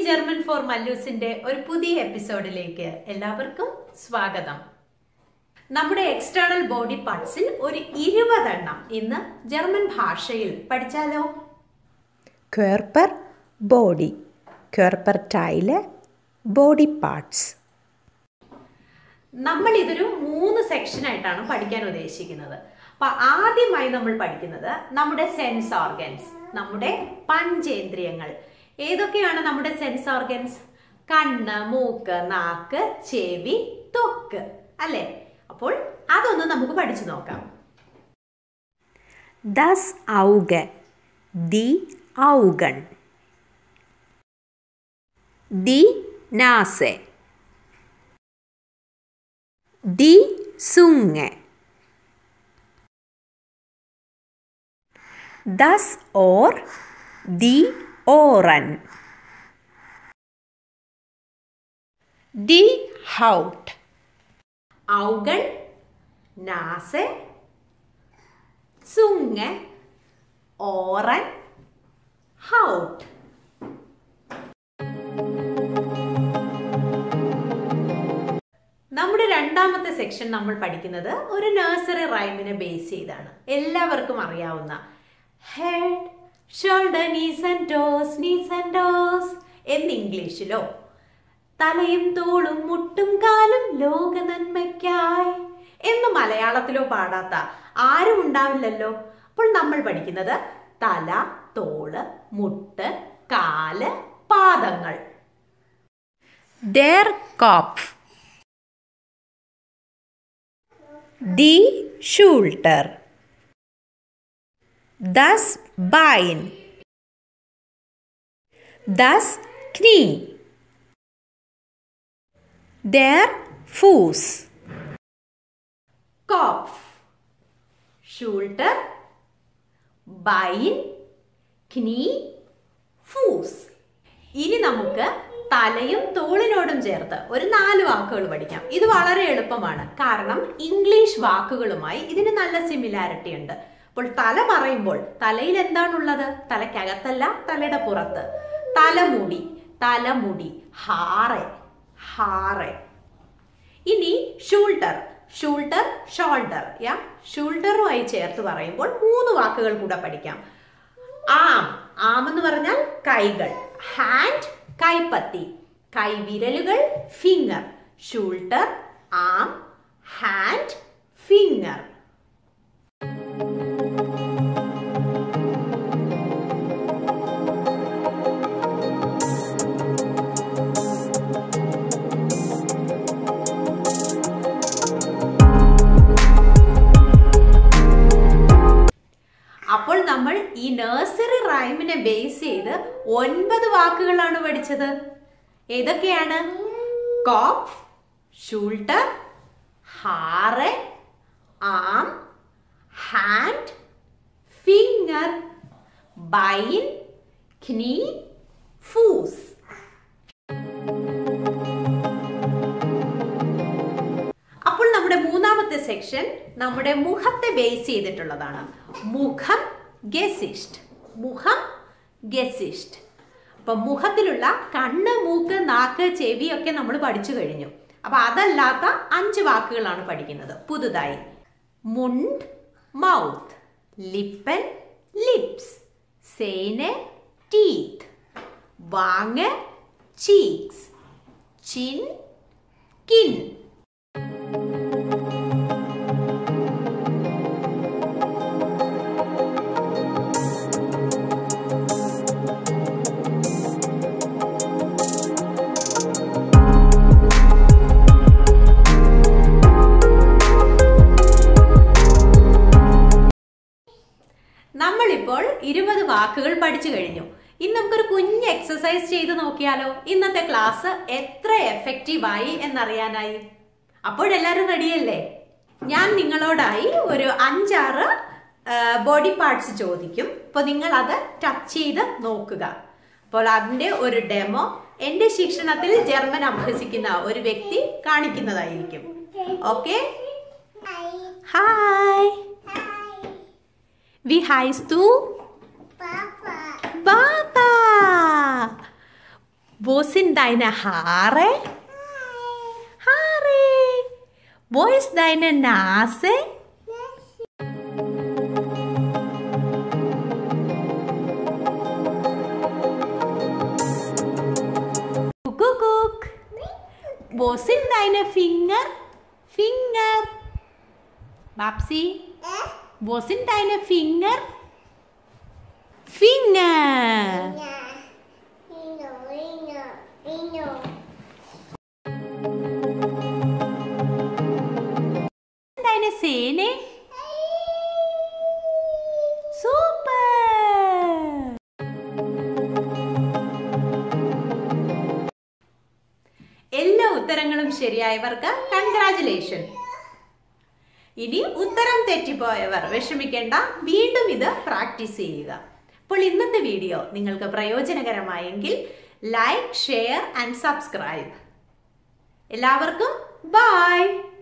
German four മല്ലൂസിന്റെ ഒരു പുതിയ എപ്പിസോഡിലേക്ക് എല്ലാവർക്കും സ്വാഗതം. നമ്മുടെ എക്സ്റ്റേണൽ ബോഡി പാർട്സിൽ ഒരു 20 എണ്ണം ഇന്ന് ജർമ്മൻ ഭാഷയിൽ പഠിച്ചാലോ? Körper, Body, Körperteile, Body Parts. നമ്മൾ ഇതൊരു 3 സെക്ഷനായിട്ടാണ് പഠിക്കാൻ ഉദ്ദേശിക്കുന്നത്. അപ്പൊ ആദ്യമായി നമ്മൾ പഠിക്കുന്നത് നമ്മുടെ സെൻസ് ഓർഗൻസ്, നമ്മുടെ പഞ്ചേന്ദ്രിയങ്ങൾ. ഏതൊക്കെയാണ് നമ്മുടെ സെൻസ് ഓർഗൻസ്? കണ്ണ്, മൂക്ക്, നാക്ക്, ചെവി, ത്വക്ക് അല്ലേ? അപ്പോൾ അതൊന്ന് നമുക്ക് പഠിച്ചു നോക്കാം. Das Auge, die Augen, die Nase, die Zunge, das Ohr, die Ohren, die Haut. Augen, Nase, Zunge, Ohren, Haut. നമ്മുടെ രണ്ടാമത്തെ സെക്ഷൻ നമ്മൾ പഠിക്കുന്നത് ഒരു നഴ്സറി റൈമിനെ ബേസ് ചെയ്താണ്. എല്ലാവർക്കും അറിയാവുന്ന head, shoulder, knees and toes എന്ന് ഇംഗ്ലീഷിലോ, തലയും തോളും മുട്ടും കാലും ലോക നന്മയ്ക്കായി എന്ന് മലയാളത്തിലോ പാടാത്ത ആരും ഉണ്ടാവില്ലല്ലോ. അപ്പോൾ നമ്മൾ പഠിക്കുന്നത് തല, തോള്, മുട്ട്, കാല്, പാദങ്ങൾ. Der Kopf, die Schulter, das Bein, das Knie, der Fuß. Kopf, Schulter, Bein, Knie, Fuß. ഇനി നമുക്ക് തലയും തോളിനോടും ചേർത്ത് ഒരു 4 വാക്കുകൾ പഠിക്കാം. ഇത് വളരെ എളുപ്പമാണ്, കാരണം ഇംഗ്ലീഷ് വാക്കുകളുമായി ഇതിന് നല്ല സിമിലാരിറ്റി ഉണ്ട്. അപ്പോൾ തല പറയുമ്പോൾ തലയിൽ എന്താണുള്ളത്? തലയ്ക്കകത്തല്ല, തലയുടെ പുറത്ത്. തലമുടി, ഹാറെ. ഇനി ഷോൾഡർ, ഷോൾഡറുമായി ചേർത്ത് പറയുമ്പോൾ 3 വാക്കുകൾ കൂടെ പഠിക്കാം. ആം എന്ന് പറഞ്ഞാൽ കൈകൾ, ഹാൻഡ് കൈപ്പത്തി, കൈവിരലുകൾ finger. Shoulder, arm, hand, finger. അപ്പോൾ നമ്മൾ ഈ നഴ്സറി റൈമിനെ ബേസ് ചെയ്ത് 9 വാക്കുകളാണ് പഠിച്ചത്. ഏതൊക്കെയാണ്? കോപ്ഫ്, ഷോൾഡർ, ഹാറെ, ആം, ഹാൻഡ്, ഫിംഗർ, ബൈൻ, ക്നീ, ഫൂസ്. അപ്പോൾ നമ്മുടെ മൂന്നാമത്തെ സെക്ഷൻ നമ്മുടെ മുഖത്തെ ബേസ് ചെയ്തിട്ടുള്ളതാണ്. മുഖം, ഗെസിഷ്ട്. അപ്പൊ മുഖത്തിലുള്ള കണ്ണ്, മൂക്ക്, നാക്ക്, ചെവി ഒക്കെ നമ്മൾ പഠിച്ചു കഴിഞ്ഞു. അപ്പൊ അതല്ലാത്ത 5 വാക്കുകളാണ് പഠിക്കുന്നത് പുതുതായി. മുണ്ട്, മൗത്ത്, ലിപ്പൻ, ലിപ്സ്, സേന്, ടീത്ത്, വാങ്, ചീക്സ്, ചിൻ, കിൻ. നമ്മളിപ്പോൾ 20 വാക്കുകൾ പഠിച്ചു കഴിഞ്ഞു. ഇന്ന് നമുക്കൊരു കുഞ്ഞ് എക്സസൈസ് ചെയ്ത് നോക്കിയാലോ? ഇന്നത്തെ ക്ലാസ് എത്ര എഫക്റ്റീവായി എന്നറിയാനായി. അപ്പോഴെല്ലാവരും റെഡിയല്ലേ? ഞാൻ നിങ്ങളോടായി ഒരു 5-6 ബോഡി പാർട്സ് ചോദിക്കും. അപ്പോൾ നിങ്ങൾ അത് ടച്ച് ചെയ്ത് നോക്കുക. അപ്പോൾ അതിൻ്റെ ഒരു ഡെമോ എൻ്റെ ശിക്ഷണത്തിൽ ജർമ്മൻ അഭ്യസിക്കുന്ന ഒരു വ്യക്തി കാണിക്കുന്നതായിരിക്കും. Okay? Hi, wie heißt du? Papa. Papa. Wo sind deine Haare? Haare. Wo ist deine Nase? Kuckuck. Wo sind deine Finger? Finger. Babsi. Wo sind deine Finger? Finger. Deine Zähne? Super. എല്ലാ ഉത്തരങ്ങളും ശരിയായവർക്ക് congratulation. ഇനി ഉത്തരം തെറ്റിപ്പോയവർ വിഷമിക്കേണ്ട, വീണ്ടും ഇത് practice ചെയ്യുക. അപ്പോൾ ഇന്നത്തെ വീഡിയോ നിങ്ങൾക്ക് പ്രയോജനകരമായെങ്കിൽ ലൈക്ക്, ഷെയർ ആൻഡ് സബ്സ്ക്രൈബ്. എല്ലാവർക്കും ബൈ.